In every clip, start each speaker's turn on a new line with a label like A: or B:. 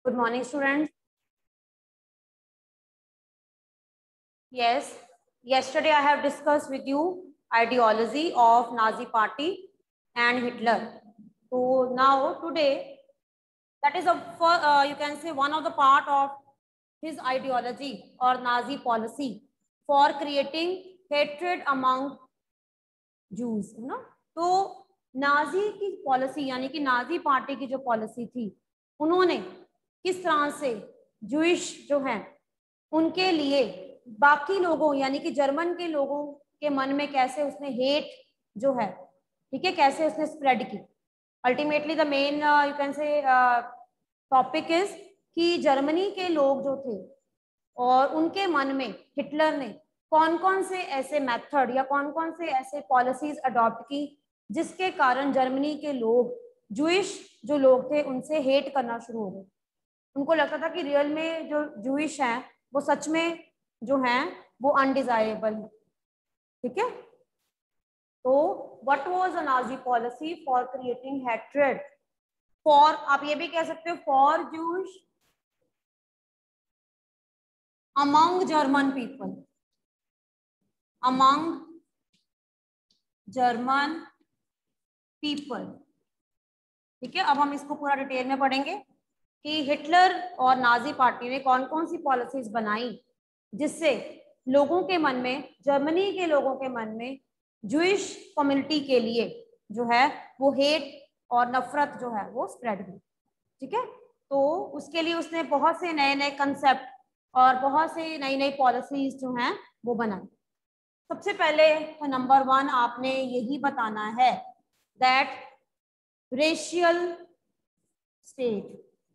A: Good morning, students. Yes, yesterday I have discussed with you ideology of Nazi party and Hitler. So now today, that is you can say one of the part of his ideology or Nazi policy for creating hatred among Jews, है ना? तो Nazi की policy यानी कि Nazi party की जो policy थी, उन्होंने किस तरह से जूइश जो हैं उनके लिए बाकी लोगों यानी कि जर्मन के लोगों के मन में कैसे उसने हेट जो है, ठीक है, कैसे उसने स्प्रेड की। Ultimately the main you can say topic is कि जर्मनी के लोग जो थे और उनके मन में हिटलर ने कौन कौन से ऐसे मेथड या कौन कौन से ऐसे पॉलिसीज अडॉप्ट की जिसके कारण जर्मनी के लोग जूइश जो लोग थे उनसे हेट करना शुरू हो गए। उनको लगता था कि रियल में जो जूइश हैं वो सच में जो हैं वो अनडिजायरेबल है, ठीक है। तो what was a Nazi policy for creating hatred for, आप ये भी कह सकते हो, for Jewish among German people, among German people, ठीक है। अब हम इसको पूरा डिटेल में पढ़ेंगे कि हिटलर और नाजी पार्टी ने कौन कौन सी पॉलिसीज बनाई जिससे लोगों के मन में, जर्मनी के लोगों के मन में जूइश कम्युनिटी के लिए जो है वो हेट और नफरत जो है वो स्प्रेड हुई, ठीक है। तो उसके लिए उसने बहुत से नए नए कंसेप्ट और बहुत से नई नई पॉलिसीज जो हैं वो बनाई। सबसे पहले तो नंबर 1 आपने यही बताना है दैट रेशियल स्टेट,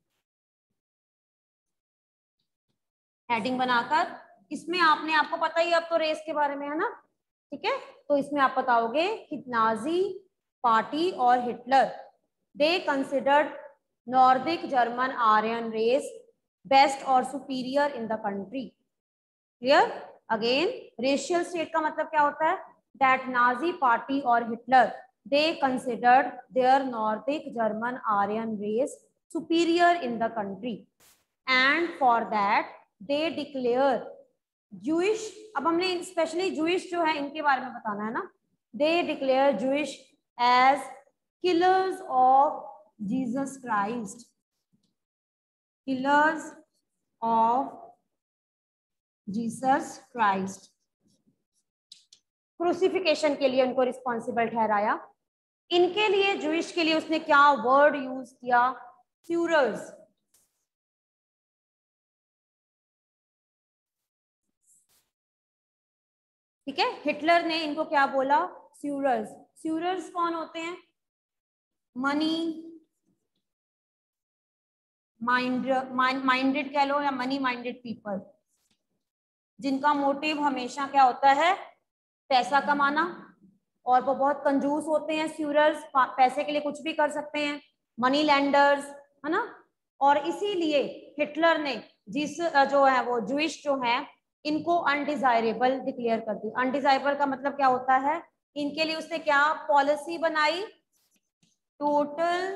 A: हेडिंग बनाकर इसमें आपने, आपको पता ही अब तो रेस के बारे में है ना, ठीक है। तो इसमें आप बताओगे कि नाजी पार्टी और Hitler they considered Nordic German Aryan race best और superior in the country. Clear? Again racial state का मतलब क्या होता है? दैट नाजी पार्टी और Hitler they considered their Nordic German Aryan race superior in the country and for that they declare Jewish, अब हमने specially Jewish जो है इनके बारे में बताना है ना, they declare Jewish as killers of Jesus Christ, killers of Jesus Christ. Crucifixion के लिए उनको रिस्पॉन्सिबल ठहराया। इनके लिए, जूइश के लिए उसने क्या वर्ड यूज किया? फ्यूरर्स, ठीक है। हिटलर ने इनको क्या बोला? फ्यूरर्स। फ्यूरर्स कौन होते हैं? मनी माइंडेड कह लो या मनी माइंडेड पीपल, जिनका मोटिव हमेशा क्या होता है? पैसा कमाना, और वो बहुत कंजूस होते हैं। फ्यूरर्स पैसे के लिए कुछ भी कर सकते हैं, मनी लैंडर्स, है ना। और इसीलिए हिटलर ने जिस जो है वो जूइश जो है इनको अनडिजायरेबल डिक्लेयर कर दी। अनडिजायरेबल का मतलब क्या होता है? इनके लिए उसने क्या पॉलिसी बनाई? टोटल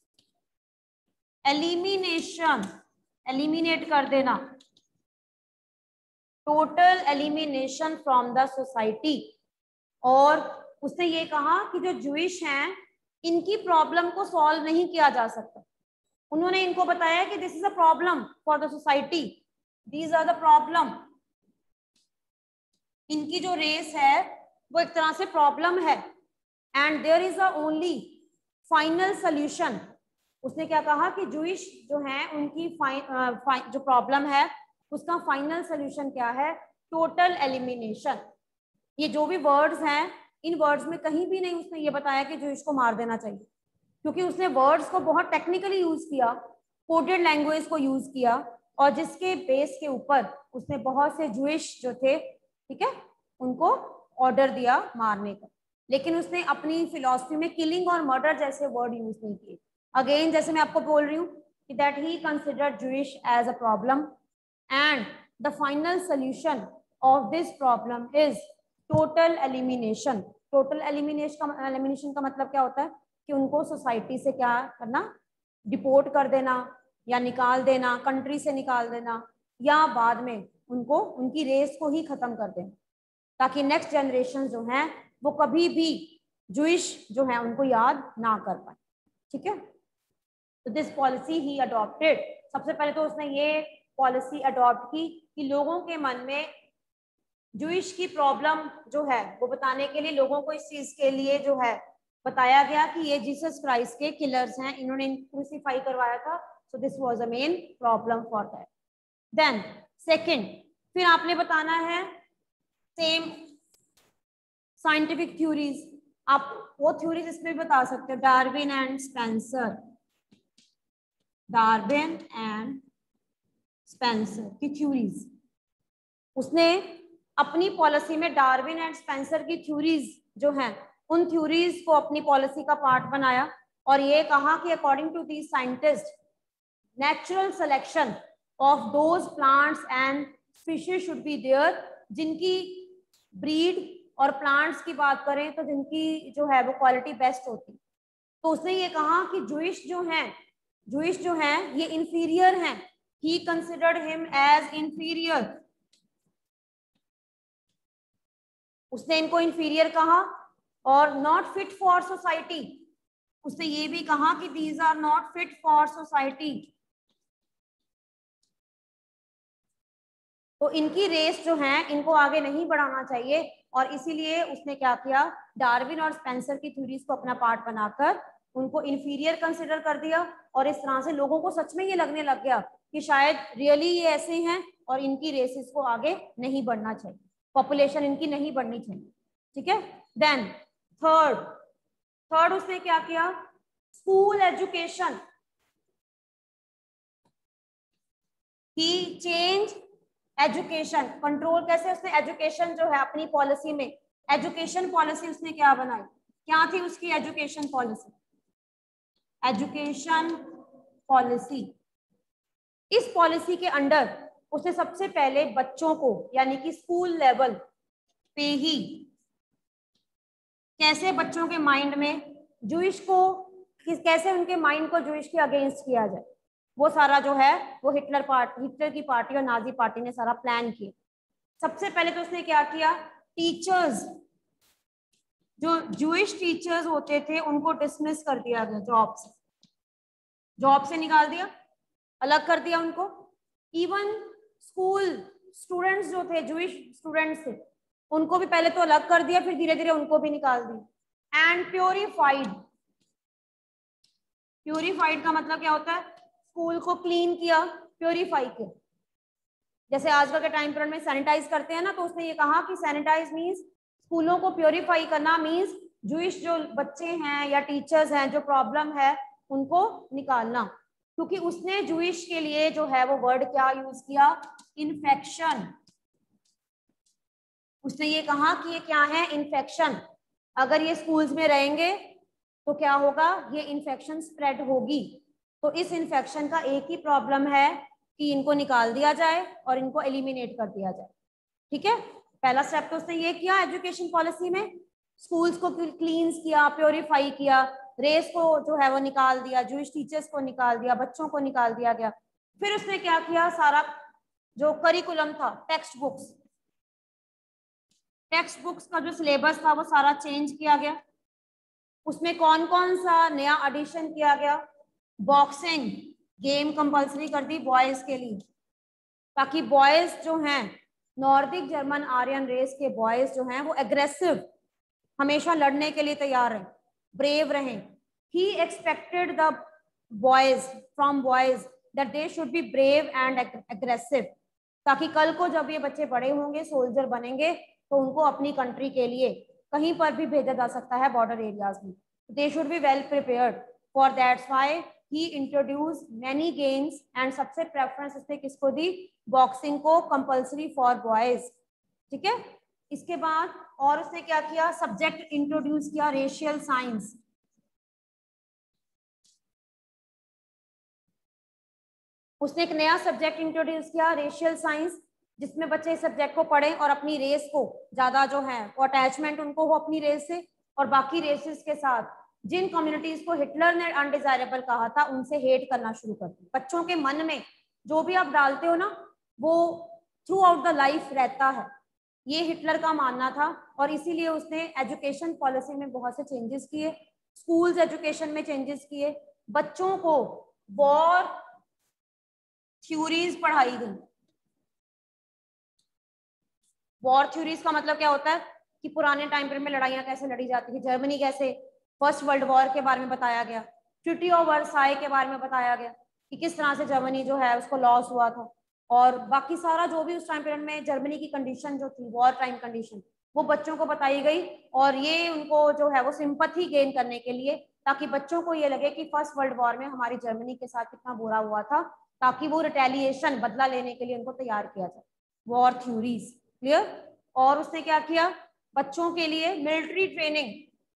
A: एलिमिनेशन, एलिमिनेट कर देना, total elimination from the society. और उसने ये कहा कि जो जूइश हैं इनकी प्रॉब्लम को सॉल्व नहीं किया जा सकता। उन्होंने इनको बताया कि this is a problem for the society, these are the problem. इनकी जो रेस है वो एक तरह से प्रॉब्लम है and there is a only final solution. उसने क्या कहा कि जूइश जो है उनकी जो प्रॉब्लम है उसका फाइनल सोल्यूशन क्या है? Total elimination. ये जो भी वर्ड्स हैं, इन वर्ड्स में कहीं भी नहीं उसने ये बताया कि जूइश को मार देना चाहिए, क्योंकि उसने वर्ड्स को बहुत टेक्निकली यूज किया, कोडेड लैंग्वेज को यूज किया, और जिसके बेस के ऊपर उसने बहुत से जूइश जो थे, ठीक है, उनको ऑर्डर दिया मारने का। लेकिन उसने अपनी फिलॉसफी में किलिंग और मर्डर जैसे वर्ड यूज नहीं किए। अगेन जैसे मैं आपको बोल रही हूँ कि that he considered Jewish as a problem and the final solution of this problem is total elimination. Total elimination का मतलब क्या होता है? कि उनको सोसाइटी से क्या करना? डिपोर्ट कर देना, या निकाल देना, कंट्री से निकाल देना, या बाद में उनको उनकी रेस को ही खत्म कर देना, ताकि नेक्स्ट जनरेशन जो है वो कभी भी जूइश जो है उनको याद ना कर पाए। ठीक है, तो दिस पॉलिसी ही अडॉप्टेड। सबसे पहले तो उसने ये पॉलिसी अडॉप्ट की कि लोगों के मन में जूइश की प्रॉब्लम जो है वो बताने के लिए लोगों को इस चीज के लिए जो है बताया गया कि ये जीसस क्राइस्ट के किलर्स हैं, इन्होंने क्रूसीफाई करवाया था। So this was a main problem for that. Then second, फिर आपने बताना है सेम साइंटिफिक थ्योरीज। आप वो थ्योरीज इसमें भी बता सकते हो, Darwin and Spencer, Darwin and Spencer की थ्योरीज। उसने अपनी पॉलिसी में डार्विन एंड स्पेंसर की थ्योरीज जो हैं उन थ्योरीज को अपनी पॉलिसी का पार्ट बनाया और ये कहा कि according to these scientist natural selection of those plants and species should be there, जिनकी ब्रीड और प्लांट्स की बात करें तो जिनकी जो है वो क्वालिटी बेस्ट होती। तो उसने ये कहा कि जूइश जो हैं ये इंफीरियर हैं, he considered him as inferior. उसने इनको इंफीरियर कहा और नॉट फिट फॉर सोसाइटी। उसने ये भी कहा कि these are not fit for society. तो इनकी रेस जो है इनको आगे नहीं बढ़ाना चाहिए, और इसीलिए उसने क्या किया, डार्विन और स्पेंसर की थ्योरीज को अपना पार्ट बनाकर उनको इंफीरियर कंसिडर कर दिया। और इस तरह से लोगों को सच में ये लगने लग गया कि शायद रियली ये ऐसे हैं और इनकी रेसेस को आगे नहीं बढ़ना चाहिए, पॉपुलेशन इनकी नहीं बढ़नी चाहिए। ठीक है, देन थर्ड उसने क्या किया, school education. He change education, control कैसे, उसने एजुकेशन जो है अपनी पॉलिसी में, एजुकेशन पॉलिसी उसने क्या बनाई, क्या थी उसकी एजुकेशन पॉलिसी, एजुकेशन पॉलिसी। इस पॉलिसी के अंडर उसने सबसे पहले बच्चों को यानी कि स्कूल लेवल पे ही कैसे बच्चों के माइंड में जूइश को, कैसे उनके माइंड को जूइश के अगेंस्ट किया जाए, वो सारा जो है वो हिटलर की पार्टी और नाजी पार्टी ने सारा प्लान किया। सबसे पहले तो उसने क्या किया, टीचर्स, जो जूइश टीचर्स होते थे उनको डिसमिस कर दिया गया, जॉब से निकाल दिया, अलग कर दिया उनको। इवन स्कूल स्टूडेंट्स जो थे, जूइश स्टूडेंट्स थे, उनको भी पहले तो अलग कर दिया, फिर धीरे धीरे उनको भी निकाल दिया। एंड प्योरीफाइड का मतलब क्या होता है, स्कूल को क्लीन किया, प्योरीफाई किया। जैसे आजकल के टाइम पीरियड में सैनिटाइज करते हैं ना, तो उसने ये कहा कि सैनिटाइज मींस स्कूलों को प्योरीफाई करना, मींस जूइश जो बच्चे हैं या टीचर्स हैं जो प्रॉब्लम है उनको निकालना। क्योंकि उसने जूइश के लिए जो है वो वर्ड क्या यूज किया, इन्फेक्शन। उसने ये कहा कि ये क्या है, इन्फेक्शन। अगर ये स्कूल्स में रहेंगे तो क्या होगा, ये इन्फेक्शन स्प्रेड होगी। तो इस इन्फेक्शन का एक ही प्रॉब्लम है कि इनको निकाल दिया जाए और इनको एलिमिनेट कर दिया जाए। ठीक है, पहला स्टेप तो उसने ये किया एजुकेशन पॉलिसी में, स्कूल्स को क्लींस किया, प्योरीफाई किया, रेस को जो है वो निकाल दिया, जूइश टीचर्स को निकाल दिया, बच्चों को निकाल दिया गया। फिर उसने क्या किया, सारा जो करिकुलम था, टेक्स्ट बुक्स का जो सिलेबस था वो सारा चेंज किया गया। उसमें कौन कौन सा नया एडिशन किया गया, बॉक्सिंग गेम कंपल्सरी कर दी बॉयज के लिए, ताकि बॉयज जो हैं नॉर्दिक जर्मन आर्यन रेस के बॉयज जो हैं वो एग्रेसिव, हमेशा लड़ने के लिए तैयार रहें, ब्रेव रहें। He expected the boys from boys that they should be brave and aggressive, ताकि कल को जब ये बच्चे बड़े होंगे, सोल्जर बनेंगे, तो उनको अपनी कंट्री के लिए कहीं पर भी भेजा जा सकता है, बॉर्डर एरियाज में। They should be well prepared for that's why he introduce many games and सबसे प्रेफरेंस इसने किसको दी, बॉक्सिंग को, कंपल्सरी फॉर बॉयज। ठीक है, इसके बाद और उसने क्या किया, सब्जेक्ट इंट्रोड्यूस किया, रेशियल साइंस। उसने एक नया सब्जेक्ट इंट्रोड्यूस किया, रेशियल साइंस, जिसमें बच्चे इस सब्जेक्ट को पढ़ें और अपनी रेस को ज्यादा जो है वो अटैचमेंट उनको हो अपनी रेस से और बाकी रेसेस के साथ, जिन कम्युनिटीज को हिटलर ने अनडिजायरेबल कहा था उनसे हेट करना शुरू कर दिया। बच्चों के मन में जो भी आप डालते हो ना वो थ्रू आउट द लाइफ रहता है, ये हिटलर का मानना था। और इसीलिए उसने एजुकेशन पॉलिसी में बहुत से चेंजेस किए, स्कूल्स एजुकेशन में चेंजेस किए, बच्चों को वॉर थ्योरीज पढ़ाई गई। वॉर थ्योरीज का मतलब क्या होता है कि पुराने टाइम पीरियड में लड़ाइयां कैसे लड़ी जाती थी, जर्मनी कैसे, फर्स्ट वर्ल्ड वॉर के बारे में बताया गया, ट्रीटी ऑफ वर्साई के बारे में बताया गया कि किस तरह से जर्मनी जो है उसको लॉस हुआ था, और बाकी सारा जो भी उस टाइम पीरियड में जर्मनी की कंडीशन जो थी, वॉर टाइम कंडीशन, वो बच्चों को बताई गई। और ये उनको जो है वो सिंपैथी गेन करने के लिए, ताकि बच्चों को ये लगे कि फर्स्ट वर्ल्ड वॉर में हमारी जर्मनी के साथ कितना बुरा हुआ था, ताकि वो रिटेलिएशन बदला लेने के लिए उनको तैयार किया जाए। War theories, clear. और उसने क्या किया, बच्चों के लिए military training,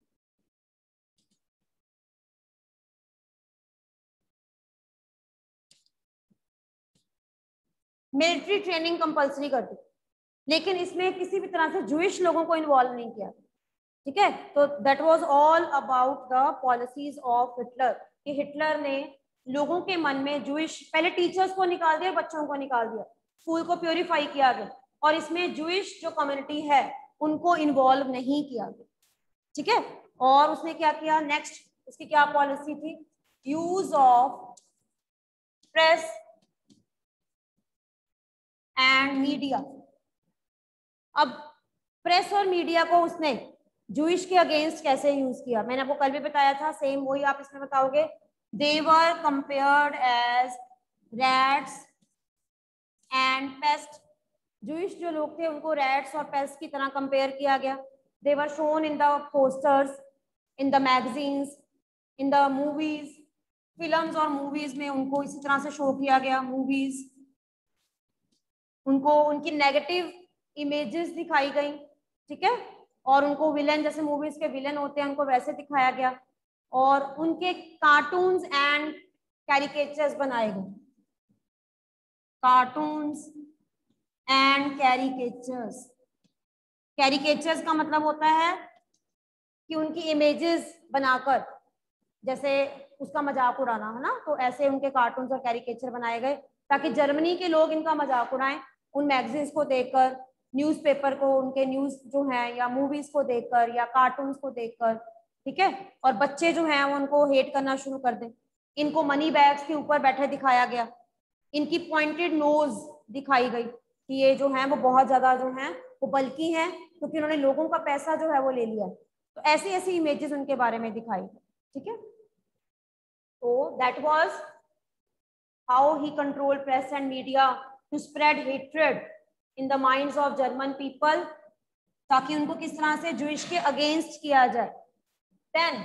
A: military training compulsory कर दी, लेकिन इसमें किसी भी तरह से जूइश लोगों को इन्वॉल्व नहीं किया। ठीक है, तो that was all about the policies of Hitler, कि हिटलर ने लोगों के मन में जूइश, पहले टीचर्स को निकाल दिया, बच्चों को निकाल दिया, स्कूल को प्योरीफाई किया गया, और इसमें जूइश जो कम्युनिटी है उनको इन्वॉल्व नहीं किया गया। ठीक है, और उसने क्या किया नेक्स्ट, उसकी क्या पॉलिसी थी, use of press and media. अब प्रेस और मीडिया को उसने जूइश के अगेंस्ट कैसे यूज किया, मैंने आपको कल भी बताया था, सेम वही आप इसमें बताओगे। They were compared as rats and pest, Jewish जो लोग थे उनको रैट्स और पेस्ट की तरह कंपेयर किया गया। They were shown in the posters, in the magazines, in the movies, films और मूवीज में उनको इसी तरह से शो किया गया। मूवीज, उनको उनकी नेगेटिव इमेजेस दिखाई गई, ठीक है, और उनको विलन, जैसे मूवीज के विलन होते हैं उनको वैसे दिखाया गया, और उनके कार्टून्स एंड कैरिकेचर्स बनाए गए, कार्टून्स एंड कैरिकेचर्स। कैरिकेचर्स का मतलब होता है कि उनकी इमेजेस बनाकर, जैसे उसका मजाक उड़ाना है ना, तो ऐसे उनके कार्टून्स और कैरिकेचर बनाए गए ताकि जर्मनी के लोग इनका मजाक उड़ाएं, उन मैगजीन्स को देखकर, न्यूज़पेपर को, उनके न्यूज़ जो हैं, या मूवीज को देखकर, या कार्टून्स को देखकर, ठीक है, और बच्चे जो हैं वो उनको हेट करना शुरू कर दें। इनको मनी बैग्स के ऊपर बैठे दिखाया गया, इनकी पॉइंटेड नोज दिखाई गई कि ये जो है वो बहुत ज्यादा जो है वो बल्कि हैं, क्योंकि उन्होंने लोगों का पैसा जो है वो ले लिया। तो ऐसी ऐसी इमेजेस उनके बारे में दिखाई, ठीक है। So that was how he controlled press and media to spread hatred in the minds of German people, ताकि उनको किस तरह से Jewish के against किया जाए। Then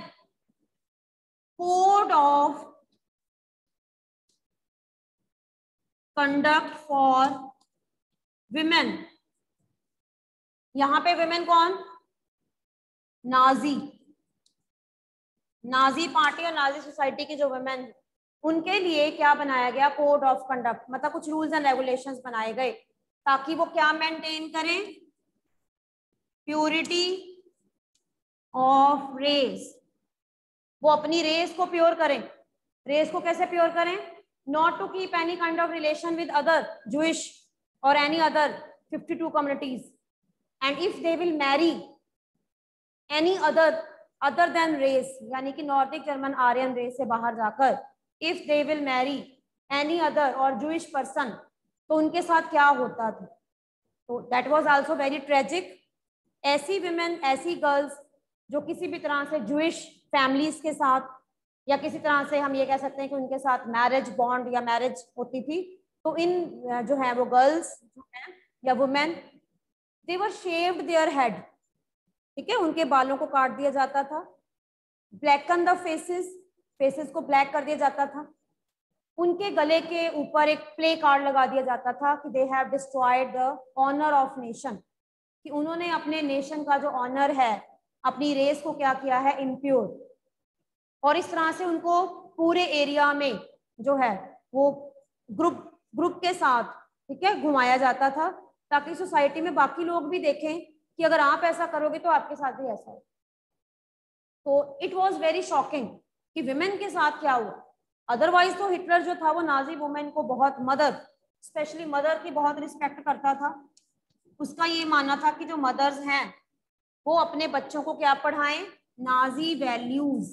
A: code of conduct for women, यहाँ पे women कौन, नाजी, नाजी पार्टी और नाजी सोसाइटी की जो वुमेन, उनके लिए क्या बनाया गया, कोड ऑफ कंडक्ट, मतलब कुछ रूल्स एंड रेगुलेशंस बनाए गए ताकि वो क्या मेंटेन करें, प्योरिटी ऑफ रेस, वो अपनी रेस को प्योर करें। रेस को कैसे प्योर करें, not to keep any kind of relation with other Jewish और any other 52 communities, and if they will marry any other than race, यानी कि नॉर्दिक जर्मन आर्यन रेस से बाहर जाकर, if they will marry any other और Jewish person, तो उनके साथ क्या होता था। तो that was also very tragic. ऐसी विमेन, ऐसी गर्ल्स जो किसी भी तरह से जूइश फैमिलीज के साथ, या किसी तरह से हम ये कह सकते हैं कि उनके साथ मैरिज बॉन्ड या मैरिज होती थी, तो इन जो है वो गर्ल्स जो है या women, they were shaved their head, ठीक है, उनके बालों को काट दिया जाता था। ब्लैकन द फेसेस, फेसेस को ब्लैक कर दिया जाता था। उनके गले के ऊपर एक प्ले कार्ड लगा दिया जाता था कि they have destroyed the honour of nation, कि उन्होंने अपने नेशन का जो ऑनर है, अपनी रेस को क्या किया है, इम्प्योर। और इस तरह से उनको पूरे एरिया में जो है वो ग्रुप के साथ, ठीक है, घुमाया जाता था, ताकि सोसाइटी में बाकी लोग भी देखें कि अगर आप ऐसा करोगे तो आपके साथ भी ऐसा है। तो इट वॉज वेरी शॉकिंग कि विमेन के साथ क्या हुआ। अदरवाइज तो हिटलर जो था वो नाजी वुमेन को बहुत, मदर स्पेशली मदर की बहुत रिस्पेक्ट करता था। उसका ये मानना था कि जो मदर्स हैं वो अपने बच्चों को क्या पढ़ाएं, नाजी वैल्यूज।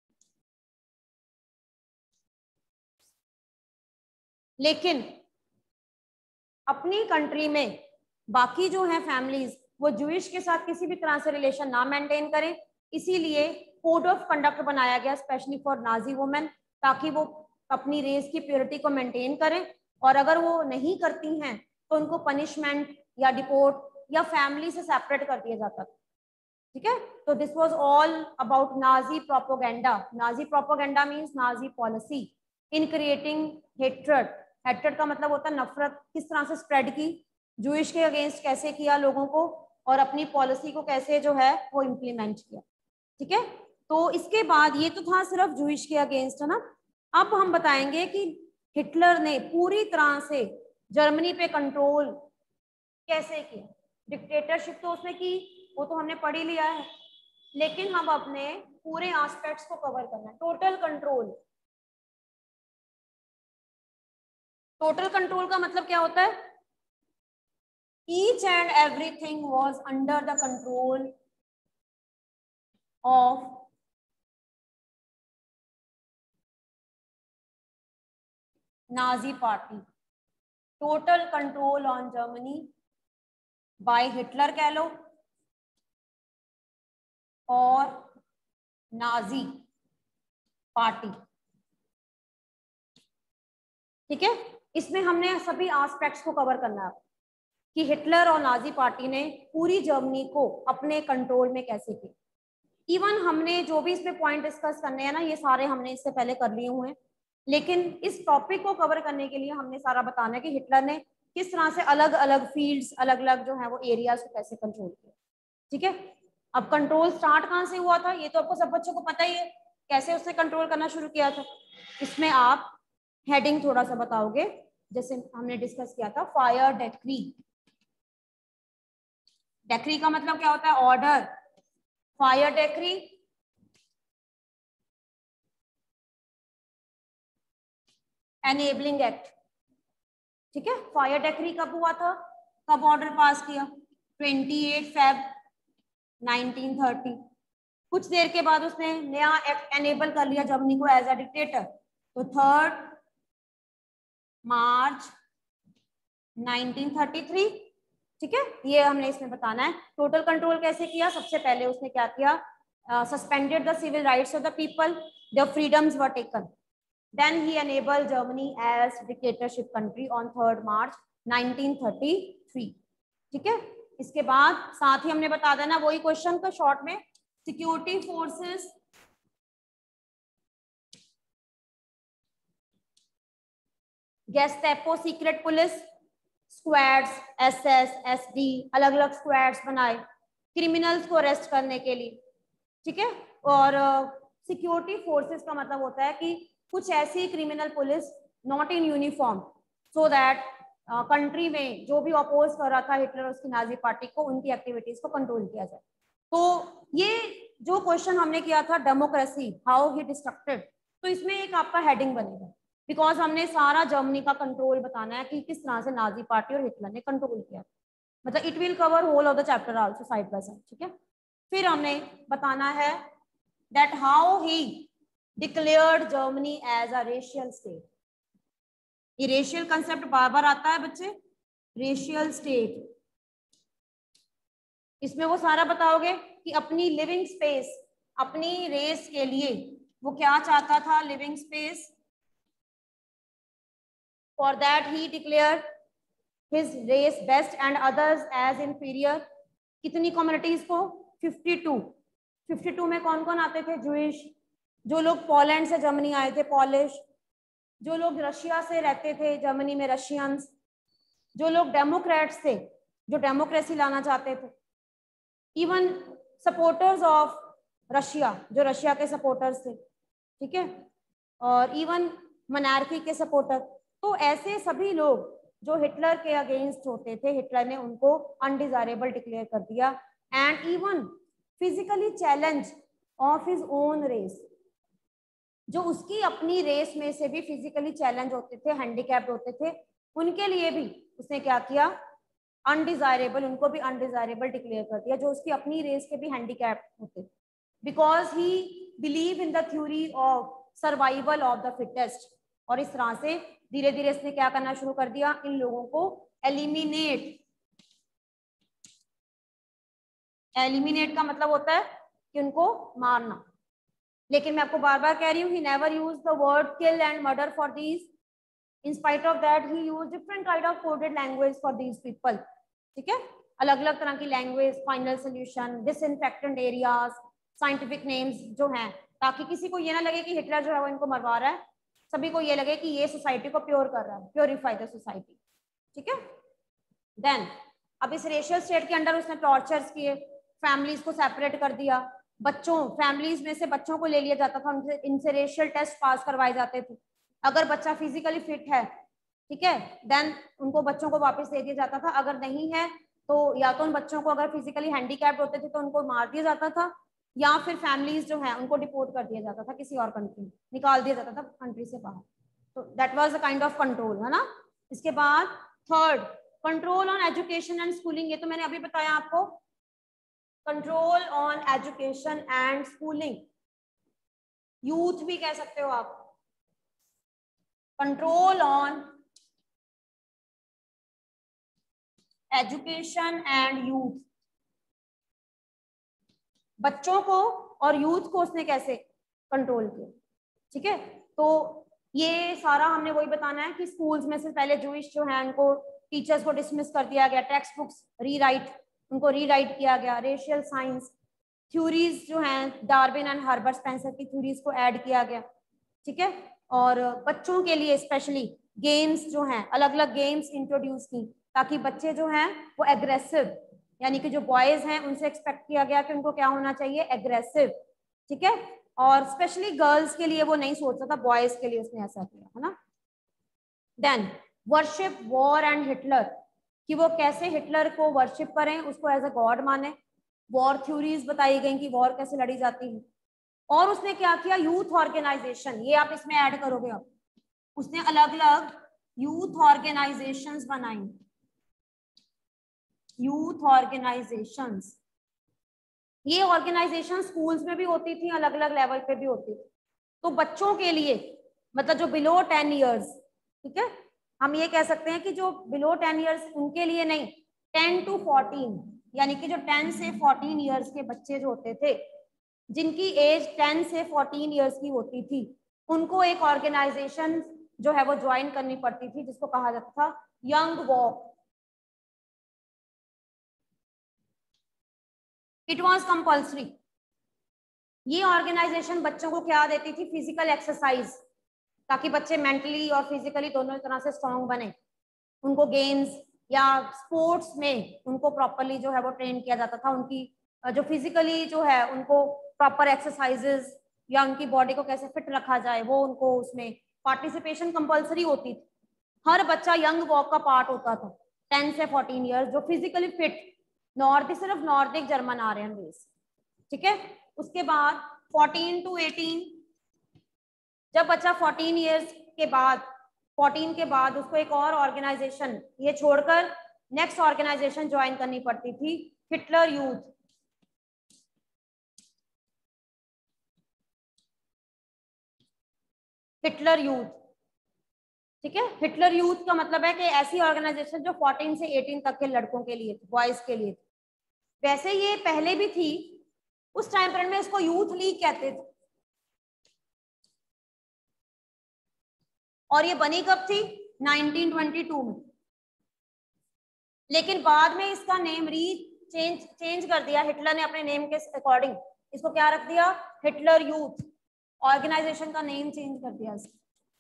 A: लेकिन अपनी कंट्री में बाकी जो है फैमिलीज वो जूइश के साथ किसी भी तरह से रिलेशन ना मेंटेन करें, इसीलिए कोड ऑफ कंडक्ट बनाया गया स्पेशली फॉर नाजी वुमेन, ताकि वो अपनी रेस की प्योरिटी को मेंटेन करें, और अगर वो नहीं करती हैं तो उनको पनिशमेंट या डिपोर्ट या फैमिली से सेपरेट कर दिया जाता था। ठीक है, तो this was all about Nazi propaganda. Nazi propaganda means Nazi policy in creating hatred. Hatred का मतलब होता है नफरत, किस तरह से स्प्रेड की, जूइश के अगेंस्ट कैसे किया लोगों को, और अपनी पॉलिसी को कैसे जो है वो इम्प्लीमेंट किया। ठीक है, तो इसके बाद ये तो था सिर्फ जूइश के अगेंस्ट है ना। अब हम बताएंगे कि हिटलर ने पूरी तरह से जर्मनी पे कंट्रोल कैसे किया। डिक्टेटरशिप तो उसने की, वो तो हमने पढ़ ही लिया है, लेकिन हम अपने पूरे एस्पेक्ट्स को कवर करना है। टोटल कंट्रोल, टोटल कंट्रोल का मतलब क्या होता है, each and everything was under the control of Nazi party. Total control on Germany by Hitler कह लो और नाजी पार्टी। ठीक है, इसमें हमने सभी एस्पेक्ट्स को कवर करना है कि हिटलर और नाजी पार्टी ने पूरी जर्मनी को अपने कंट्रोल में कैसे किया। इवन हमने जो भी इसमें पॉइंट डिस्कस करने हैं ना, ये सारे हमने इससे पहले कर लिए हुए हैं, लेकिन इस टॉपिक को कवर करने के लिए हमने सारा बताना है कि हिटलर ने किस तरह से अलग अलग फील्ड्स, अलग अलग जो है वो एरियाज को कैसे कंट्रोल किया। ठीक है, अब कंट्रोल स्टार्ट कहाँ से हुआ था, ये तो आपको सब बच्चों को पता ही है, कैसे उसने कंट्रोल करना शुरू किया था। इसमें आप हेडिंग थोड़ा सा बताओगे, जैसे हमने डिस्कस किया था फायर डेक्री। डेक्री का मतलब क्या होता है, order. Fire decree enabling act. ठीक है, फायर डेक्री कब हुआ था, कब ऑर्डर पास किया, 28 फेब 1930। कुछ देर के बाद उसने नया एक्ट एनेबल कर लिया जर्मनी को एज अ डिक्टेटर, तो 3 मार्च 1933। ठीक है, ये हमने इसमें बताना है। टोटल कंट्रोल कैसे किया, सबसे पहले उसने क्या किया, suspended the civil rights of the people, their freedoms were taken, then he enabled Germany as dictatorship country on 3 March 1933। ठीक है, इसके बाद साथ ही हमने बता देना वही क्वेश्चन का शॉर्ट में, security forces Gestapo secret police, squads, SS, SD, अलग अलग स्क्वाड्स बनाए क्रिमिनल्स को अरेस्ट करने के लिए। ठीक है, और सिक्योरिटी फोर्सेस का मतलब होता है कि कुछ ऐसी criminal police not in uniform, so that country में जो भी अपोज कर रहा था हिटलर और उसकी नाजी पार्टी को, उनकी एक्टिविटीज को कंट्रोल किया जाए। तो ये जो क्वेश्चन हमने किया था डेमोक्रेसी हाउ ही डिस्ट्रक्टेड, तो इसमें एक आपका हेडिंग बनेगा, बिकॉज हमने सारा जर्मनी का कंट्रोल बताना है कि किस तरह से नाजी पार्टी और हिटलर ने कंट्रोल किया, मतलब it will cover whole of the chapter also side by side. ठीक है, फिर हमने बताना है that how he declared Germany as a racial state. ये रेशियल कंसेप्ट बार बार आता है बच्चे, रेशियल स्टेट। इसमें वो सारा बताओगे कि अपनी लिविंग स्पेस, अपनी रेस के लिए वो क्या चाहता था, living space. For that he declare his race best and others as inferior. कितनी कम्युनिटीज को, 52। 52 में कौन कौन आते थे, जूइश, जो लोग पोलैंड से जर्मनी आए थे पॉलिश, जो लोग रशिया से रहते थे जर्मनी में रशियंस, जो लोग डेमोक्रेट्स थे जो डेमोक्रेसी लाना चाहते थे, इवन सपोर्टर्स ऑफ रशिया जो रशिया के सपोर्टर्स थे। ठीक है, और इवन मोनार्की के सपोर्टर। तो ऐसे सभी लोग जो हिटलर के अगेंस्ट होते थे, हिटलर ने उनको अनडिजायरेबल डिक्लेयर कर दिया and even physically challenge of his own race, जो उसकी अपनी रेस में से भी फिजिकली चैलेंज होते थे, हैंडीकैप्ड होते थे, उनके लिए भी उसने क्या किया, अनडिजायरेबल, उनको भी अनडिजायरेबल डिक्लेयर कर दिया, जो उसकी अपनी रेस के भी हैंडीकैप्ड होते, because he believe in the theory of survival of the fittest. और इस तरह से धीरे धीरे इसने क्या करना शुरू कर दिया, इन लोगों को एलिमिनेट। एलिमिनेट का मतलब होता है कि उनको मारना। लेकिन मैं आपको बार बार कह रही हूँ, he never use the word kill and murder for these, in spite of that he use different kind of coded language for these people. ठीक है, अलग अलग तरह की language, final solution, disinfectant areas, scientific names जो हैं, ताकि किसी को ये ना लगे कि हिटलर जो है वो इनको मरवा रहा है, सभी को ये लगे कि ये सोसाइटी को प्योर कर रहा है, प्योरीफाई द सोसाइटी। ठीक है, देन अब इस रेशियल स्टेट के अंडर उसने टॉर्चर्स किए, फैमिलीज को सेपरेट कर दिया, बच्चों, फैमिलीज में से बच्चों को ले लिया जाता था, उनसे इनसे रेशियल टेस्ट पास करवाए जाते थे। अगर बच्चा फिजिकली फिट है, ठीक है, देन उनको बच्चों को वापस दे दिया जाता था। अगर नहीं है तो या तो उन बच्चों को, अगर फिजिकली हैंडीकैप्ड होते थे तो उनको मार दिया जाता था, या फिर फैमिलीज जो है उनको डिपोर्ट कर दिया जाता था, किसी और कंट्री में निकाल दिया जाता था कंट्री से बाहर। तो that was a kind of control, है ना। इसके बाद third, control on education and schooling, ये तो मैंने अभी बताया आपको, control on education and schooling, youth भी कह सकते हो आप, control on education and youth, बच्चों को और यूथ को उसने कैसे कंट्रोल किया। ठीक है, तो ये सारा हमने वही बताना है कि स्कूल्स में से पहले जूइश जो है उनको, टीचर्स को डिसमिस कर दिया गया, टेक्स्ट बुक्स रीराइट, उनको रीराइट किया गया, रेशियल साइंस थ्योरीज जो हैं, डार्विन एंड हार्बर्ट स्पेंसर की थ्योरीज को ऐड किया गया। ठीक है, और बच्चों के लिए स्पेशली गेम्स जो हैं, अलग अलग गेम्स इंट्रोड्यूस की, ताकि बच्चे जो हैं वो एग्रेसिव, यानी कि जो बॉयज हैं उनसे एक्सपेक्ट किया गया कि उनको क्या होना चाहिए, एग्रेसिव। ठीक है, और स्पेशली गर्ल्स के लिए वो नहीं सोचा था, बॉयज के लिए उसने ऐसा किया, है ना। Then worship war and Hitler, कि वो कैसे हिटलर को वर्शिप करें, उसको एज अ गॉड माने। वॉर थ्योरीज बताई गई कि वॉर कैसे लड़ी जाती है। और उसने क्या किया, यूथ ऑर्गेनाइजेशन, ये आप इसमें ऐड करोगे अब, उसने अलग अलग यूथ ऑर्गेनाइजेशंस बनाई, यूथ ऑर्गेनाइजेशंस। ये ऑर्गेनाइजेशन स्कूल्स में भी होती थी, अलग अलग लेवल पे भी होती थी। तो बच्चों के लिए, मतलब जो बिलो 10 ईयर्स, ठीक है, हम ये कह सकते हैं कि जो बिलो 10 ईयर्स उनके लिए नहीं, 10 to 14, यानी कि जो 10 से 14 ईयर्स के बच्चे जो होते थे, जिनकी एज 10 से 14 ईयर्स की होती थी, उनको एक ऑर्गेनाइजेशन जो है वो ज्वाइन करनी पड़ती थी, जिसको कहा जाता था यंग वॉक। It was compulsory. ये ऑर्गेनाइजेशन बच्चों को क्या देती थी, फिजिकल एक्सरसाइज, ताकि बच्चे मेंटली और फिजिकली दोनों तरह से स्ट्रांग बने। उनको गेम्स या स्पोर्ट्स में उनको प्रॉपरली जो है वो ट्रेन किया जाता था, उनकी जो फिजिकली जो है उनको प्रॉपर एक्सरसाइजेस, या उनकी बॉडी को कैसे फिट रखा जाए, वो उनको उसमें पार्टिसिपेशन कंपल्सरी होती थी। हर बच्चा यंग वॉक का पार्ट होता था, 10 से 14 ईयर्स, जो फिजिकली फिट, सिर्फ नॉर्दिक जर्मन आर्यन रेस। ठीक है, उसके बाद 14 to 18, जब बच्चा 14 ईयर्स के बाद, 14 के बाद उसको एक और ऑर्गेनाइजेशन ये छोड़कर नेक्स्ट ऑर्गेनाइजेशन ज्वाइन करनी पड़ती थी, हिटलर यूथ। हिटलर यूथ, ठीक है, हिटलर यूथ का मतलब है कि ऐसी ऑर्गेनाइजेशन जो 14 से 18 तक के लड़कों के लिए, बॉयज के लिए। वैसे ये पहले भी थी, उस टाइम पीरियड में इसको यूथ लीग कहते थे। और ये बनी कब थी, 1922 में। लेकिन बाद में इसका नेम चेंज कर दिया, हिटलर ने अपने नेम के अकॉर्डिंग इसको क्या रख दिया, हिटलर यूथ। ऑर्गेनाइजेशन का नेम चेंज कर दिया इसको,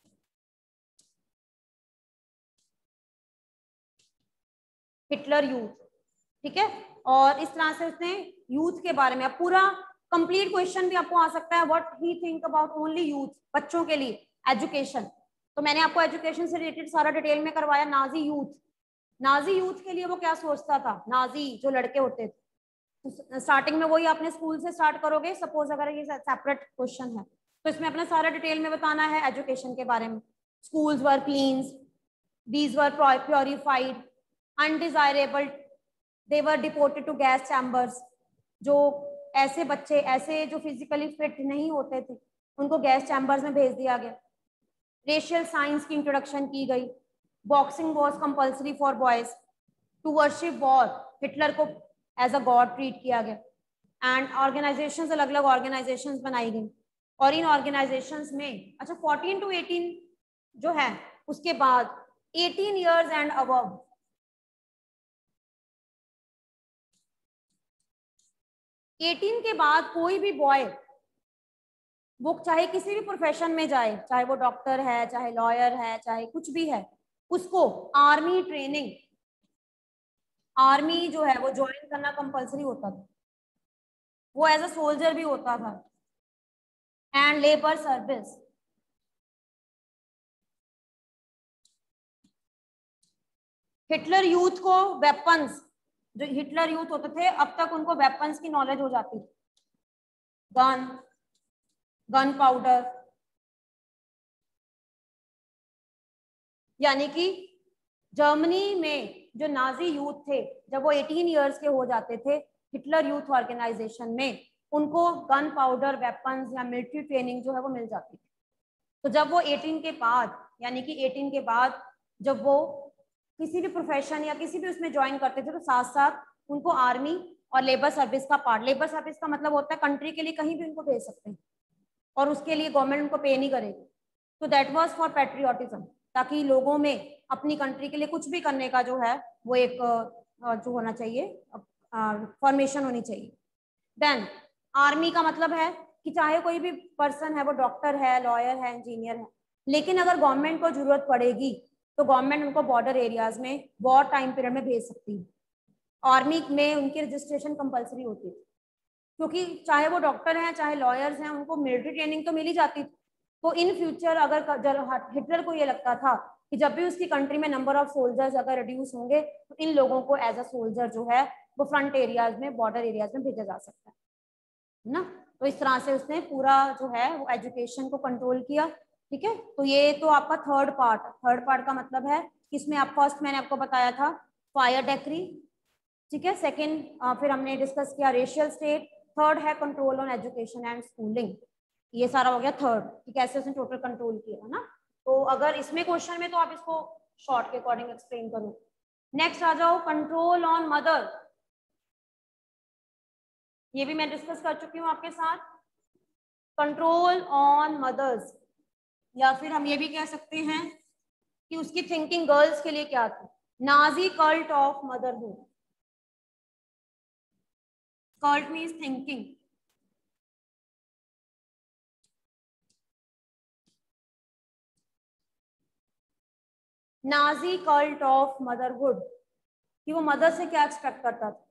A: हिटलर यूथ। ठीक है, और इस तरह से उसने यूथ के बारे में, अब पूरा कंप्लीट क्वेश्चन भी आपको आ सकता है, what he think about only youth, बच्चों के लिए एजुकेशन। तो मैंने आपको एजुकेशन से रिलेटेड सारा डिटेल में करवाया। नाजी यूथ, नाजी यूथ के लिए वो क्या सोचता था, नाजी जो लड़के होते थे, स्टार्टिंग में वही अपने स्कूल से स्टार्ट करोगे। सपोज अगर ये सेपरेट क्वेश्चन है तो इसमें अपना सारा डिटेल में बताना है एजुकेशन के बारे में। Schools were clean, these were purified, undesirable, they were deported to gas chambers. जो ऐसे बच्चे, ऐसे जो फिजिकली फिट नहीं होते थे, उनको गैस चैम्बर्स में भेज दिया गया। रेशियल साइंस की इंट्रोडक्शन की गई। Boxing was compulsory for boys. To worship war, Hitler को एज अ गॉड ट्रीट किया गया। एंड ऑर्गेनाइजेशंस, अलग अलग ऑर्गेनाइजेशंस बनाई गई। और इन ऑर्गेनाइजेशंस में अच्छा 14 to 18 जो है, उसके बाद 18 years एंड अबव, 18 के बाद कोई भी बॉय, वो चाहे किसी भी प्रोफेशन में जाए, चाहे वो डॉक्टर है, चाहे लॉयर है, चाहे कुछ भी है, उसको आर्मी ट्रेनिंग, आर्मी जो है वो ज्वाइन करना कंपलसरी होता था। वो एज अ सोल्जर भी होता था। And labour service, Hitler youth को वेपन्स, जो हिटलर यूथ होते थे अब तक उनको वेपन्स की नॉलेज हो जाती थी। गन पाउडर, यानी कि जर्मनी में जो नाजी यूथ थे, जब वो 18 इयर्स के हो जाते थे हिटलर यूथ ऑर्गेनाइजेशन में, उनको गन पाउडर, वेपन्स या मिलिट्री ट्रेनिंग जो है वो मिल जाती थी। तो जब वो 18 के बाद, यानी कि 18 के बाद जब वो किसी भी प्रोफेशन या किसी भी उसमें ज्वाइन करते थे, तो साथ साथ उनको आर्मी और लेबर सर्विस का पार्ट, लेबर सर्विस का मतलब होता है कंट्री के लिए कहीं भी उनको भेज सकते हैं और उसके लिए गवर्नमेंट उनको पे नहीं करेगी। तो दैट वाज फॉर पैट्रियोटिज्म, ताकि लोगों में अपनी कंट्री के लिए कुछ भी करने का जो है वो एक जो होना चाहिए, फॉर्मेशन होनी चाहिए। देन आर्मी का मतलब है कि चाहे कोई भी पर्सन है, वो डॉक्टर है, लॉयर है, इंजीनियर है, लेकिन अगर गवर्नमेंट को जरूरत पड़ेगी तो गवर्नमेंट उनको बॉर्डर एरियाज में वॉर टाइम पीरियड में भेज सकती है। आर्मी में उनकी रजिस्ट्रेशन कंपलसरी होती है, क्योंकि चाहे वो डॉक्टर हैं, चाहे लॉयर्स हैं, उनको मिलिट्री ट्रेनिंग तो मिल ही जाती थी। तो इन फ्यूचर अगर हिटलर को ये लगता था कि जब भी उसकी कंट्री में नंबर ऑफ सोल्जर्स अगर रिड्यूस होंगे तो इन लोगों को एज अ सोल्जर जो है वो फ्रंट एरियाज में, बॉर्डर एरियाज में भेजा जा सकता है ना। तो इस तरह से उसने पूरा जो है वो एजुकेशन को कंट्रोल किया। ठीक है, तो ये तो आपका थर्ड पार्ट का मतलब है कि इसमें आप फर्स्ट मैंने आपको बताया था फायर डेक्री, ठीक है। सेकंड फिर हमने डिस्कस किया रेशियल स्टेट। थर्ड है control on education and schooling. ये सारा हो गया थर्ड कि कैसे उसने टोटल कंट्रोल किया, है ना। तो अगर इसमें क्वेश्चन में तो आप इसको शॉर्ट के अकॉर्डिंग एक्सप्लेन करो। नेक्स्ट आ जाओ कंट्रोल ऑन मदर। ये भी मैं डिस्कस कर चुकी हूँ आपके साथ। कंट्रोल ऑन मदर्स, या फिर हम ये भी कह सकते हैं कि उसकी थिंकिंग गर्ल्स के लिए क्या थी। Nazi cult of motherhood, cult means thinking. Nazi cult of motherhood, कि वो मदर से क्या एक्सपेक्ट करता था।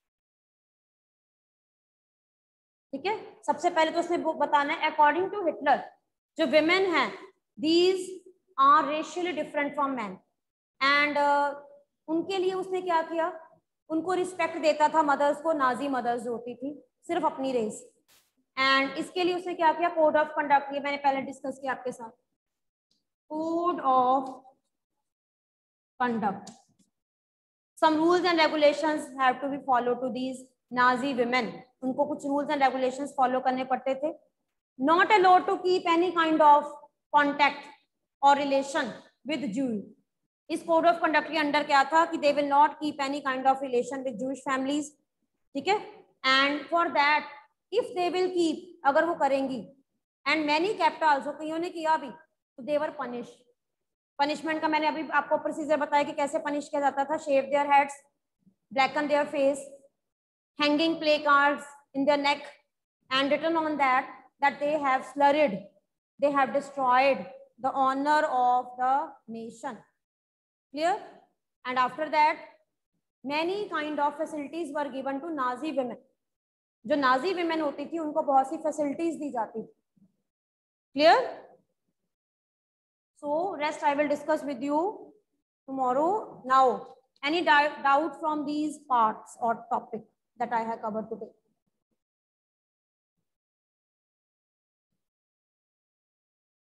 A: ठीक है, सबसे पहले तो उसने बताना है अकॉर्डिंग टू हिटलर जो विमेन हैं these are racially different from man. And उनके लिए उसने क्या किया, उनको रिस्पेक्ट देता था मदर्स को, नाजी मदर्स जो होती थी सिर्फ अपनी रेस। एंड इसके लिए उसने क्या किया, कोड ऑफ कंडक्ट, ये मैंने पहले डिस्कस किया आपके साथ। Code of conduct, some rules and regulations have to be followed to these Nazi women. उनको कुछ rules and regulations follow करने पड़ते थे। Not allowed to keep any kind of contact or relation with Jews. इस code of conduct के under क्या था कि they will not keep any kind of relation with Jewish families. ठीक है, and for that if they will keep, अगर वो करेंगी, and many kept also, कईयों ने किया भी, तो they were punished. पनिशमेंट का मैंने अभी आपको प्रोसीजर बताया कि कैसे पनिश किया जाता था। Shave their heads, blacken their face, hanging placards in their neck and written on that they have sullied, they have destroyed the honour of the nation. Clear? And after that many kind of facilities were given to Nazi women. जो Nazi women होती थी उनको बहुत सी facilities दी जाती थी। Clear? So rest I will discuss with you tomorrow. Now, any doubt from these parts or topic? that I have covered today.